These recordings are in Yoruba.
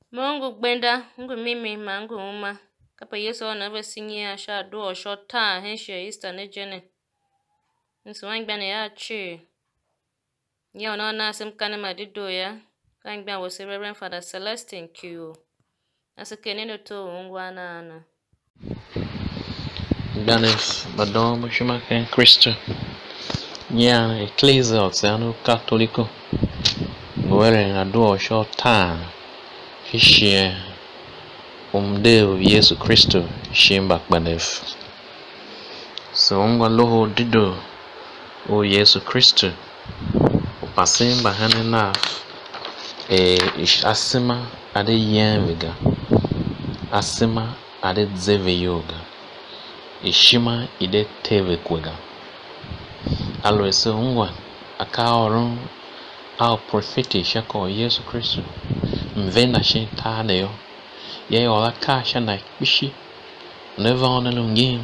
Mungu gbenda ngu mimi mangu uma kapa Yesu na basinyia sha do short time henshe Easter ne jene nso wangba ne ya chi ya ona na sim kana madido ya kangba wo Reverend Father Celestine Q asakene no to ngwa na Danes badom shumaken Cristo nya ecclesia oceano cattolico nwere na do short time hishie umdeo Yesu Kristo shimba kbanef so ngwa loho dido o Yesu Kristo upasimba hanena asima ade yenviga asima ade dzeve yoga ishima ide teve kwega alwese ngwa akaorun au profeti shako Yesu Kristo mvenda shintane yo ye ola kasha na bishi never on lungin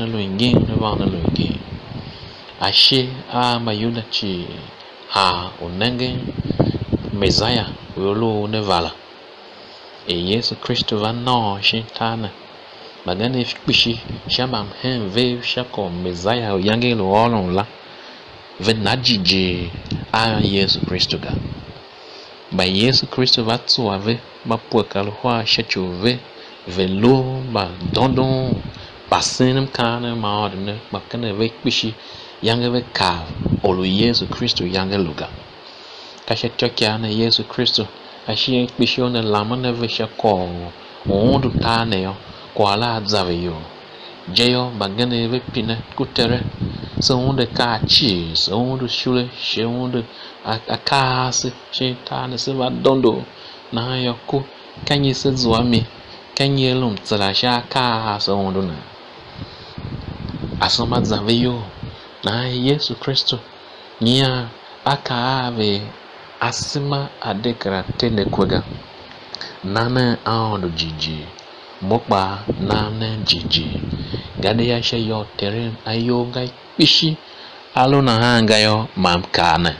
ashe mayuda chi ha unenge Messiah wolo nevala Yesu Kristo va no shintane bagane bishi shabam ve shako Messiah yange lo olon la venajije Yesu Kristo ga ba Yesu Kristo va tsuave ba pokalo hwa shachove velo ba dondon basenem kana ma odne ba kana ve bishi yange ve ka olu Yesu Kristo yange luga kashe tokya na Yesu Kristo ashi bishi ona lamana ve shako ondu tane yo kwala dzave yo jeyo bagane ve pina kutere so onde ka chi so onde shule she onde akase shintane se va dondo na yoko kanyi se zuami kanyi lum tsala sha ka so onde na asoma dzave yo na Yesu Kristo nia ave asima adekara tene kwega nana aondo jiji mokpa nana jiji gade ya she yo tere ayo ga pishi alo na hanga yo mamkana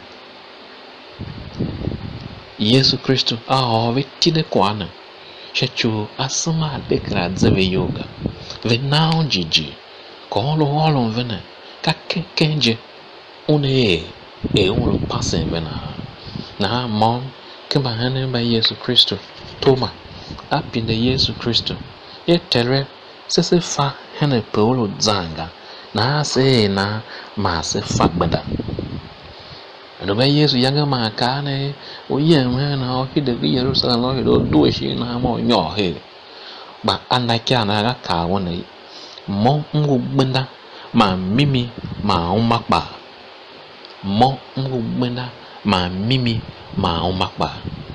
Yesu Kristo vetide kwana shechu asima adekara dzeve yoga venao jiji ko holo vena ka kenje une ulo passe vena na mom kemba hane ba Yesu Kristo toma apinde Yesu Kristo ye tere sese fa hane polo zanga na se na ma se fa gbada no ba Yesu yanga ma kane o yema na o hide bi Jerusalem lo do do shi na mo nyo he ba anakya na ka wona mo ngu gbenda ma mimi ma umakpa mo ngu gbenda ma mimi ma umakpa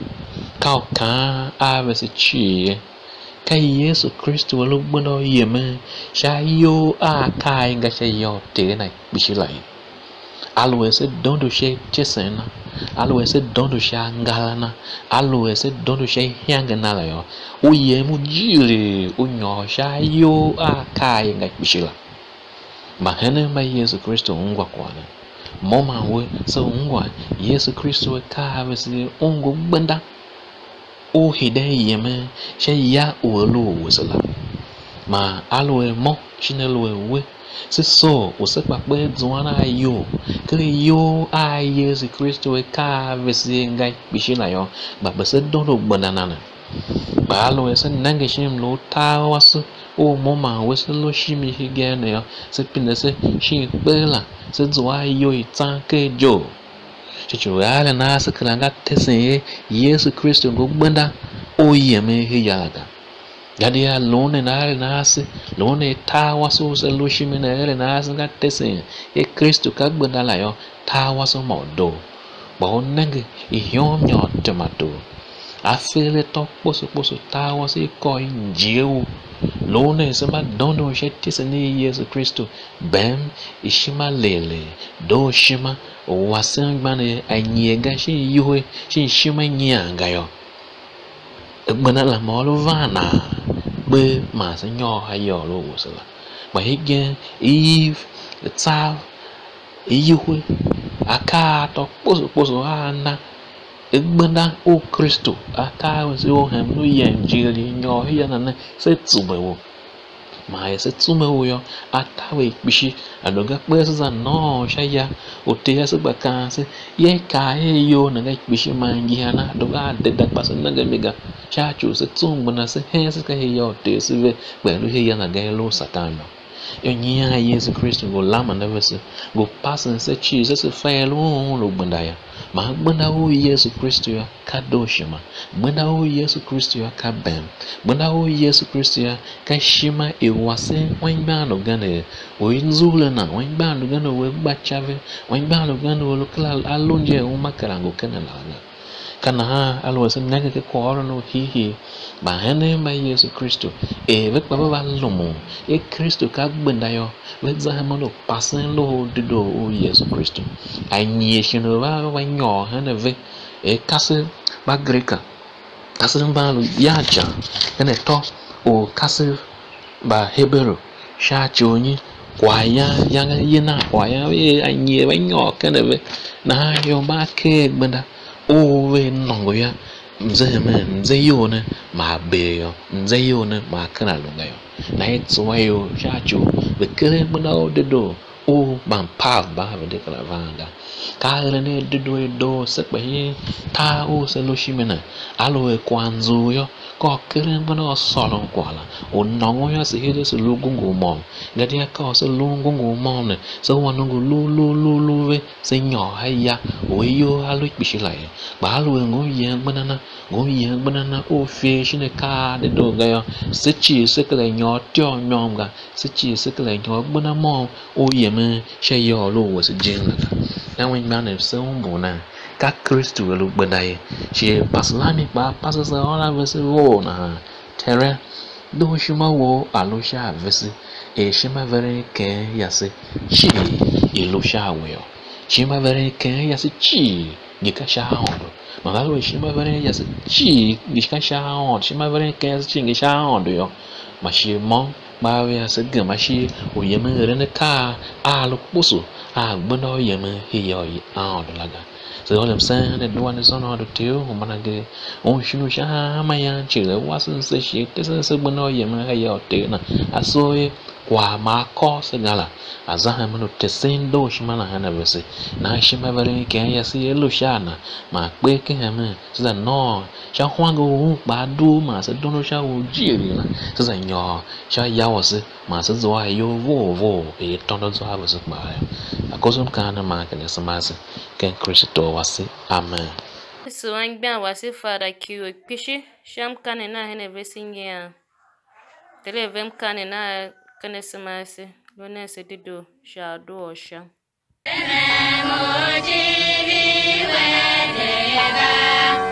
ka avese chi ka Yesu Kristo walo gbenda yeme sha yo kai nga sha yo te na bishilai alwese dondo she chesena alwese dondo sha ngalana alwese dondo she hyangana la yo uye mujiri unyo sha yo kai nga bishila mahene ma Yesu Kristo ungwa kwana moma we so ungwa Yesu Kristo ka avese ungu gbenda o hide yeme she ya olo wosala ma alwe mo chinelwe we se so osepa pe zuana yo kre yo Yesu Kristo ka vese ngai bishina yo ba bese dondo banana ba alwe se nange shim lo tawasu o moma we se lo shimi higene yo se pinese shi bela se zuwa yo itanke jo chichuala na sakranga tese Yesu Kristo go gbenda o yeme hiyalaga gadi ya lone na nasi lone tawaso se lo shimi na nasi ga tese Kristo ka gbenda la yo tawaso modo bo nange ihom nyo tomato afele to poso tawaso ko injeu lone se ma dondo shetise ni Yesu Kristo bem ishima lele do shima wasengbane anyega shi yuwe shi shima nyanga yo egbana la molo vana be ma se nyo hayo lo wosala ba hige eve the tsav yuwe aka to poso ana Egbenda o Kristo aka wese o hem no yem jiri nyo ya na se tsubewo ma ya se tsumewo yo atawe bishi adoga pesa no shaya oteya se baka se ye ka e yo na ga bishi mangi hana doga de da pasa na ga mega cha chu se tsumba se he se ka he yo te se ve pelu he ya na ga lo satano yo nyia Yesu Kristo go lama na vese go passen se chi se fa lo gbenda ya ma gbenda o Yesu Kristo ya kadoshima gbenda o Yesu Kristo ya kabem gbenda o Yesu Kristo ya kashima ewase wangba no gane o inzule na wangba no gane we gbachave wangba no gane o lokala alonje o makarango kana na kana ha alwase nanga ke ko no hihi ba hene ba Yesu Kristo e ve pa ba lomo e Kristo ka gbenda yo we za ha mo passen lo dido o Yesu Kristo anyi shino ba nyo hene ve e kase ba greka kase ba lo yaja ene to o kase ba hebrew sha chonyi kwa ya yanga yina kwa ya e anyi ba nyo kana ve na yo ba ke gbenda o we nongo ya mze yone ma beyo mze yone ma kana lunga yo na itwa yo chacho bekele muna odedo o ban pav ba de kala vanga ka ne dedo do sekpe ta o se lo shimena alo e kwanzo yo ko kere muna solo kwala o nongo ya se hede se lugungu mom ngati ya ka se lugungu mom ne so wanungu lu we se nyo haya o yo alo bishilai ba alo ngo yen banana o fe shine ka de do ga yo se chi se kle nyo tyo nyom ga se chi se kle nyo bana mo o yeme she yo lo wo se jin la na wen man se umbu na ka Kristo lo gbadai she paslami ba pasasa ola vese wo na tere do shima wo alo sha vese e shima vere ke yase chi ilo sha wo yo shima vere ke yase chi gika sha hondo magalo shima vere yase chi gika sha hondo shima vere ke yase chi gika sha hondo yo mashi mo ba we yase ge mashi o yeme rene ka alo kusu a gbono yeme hiyo hondo laga so all I'm saying that no one is on order to manage on shinu sha maya chile wasn't say shit this is gbono yeme hiyo te na aso kwa mako segala azaha mano tesendo shimana hana vese na shima vere ke yasi elo shana ma pe ke hame so that no sha hwango ba du ma se dono sha wo jiri na so that nyo sha yawose ma se zo ayo vo e tondo zo ha vese ba akozum kana ma ke samase ken Kristo wase amen so an gba wase fara kiwo pishi sham kane na hene vese nya tele vem kane na kane samase lona se dido sha do osha Emoji we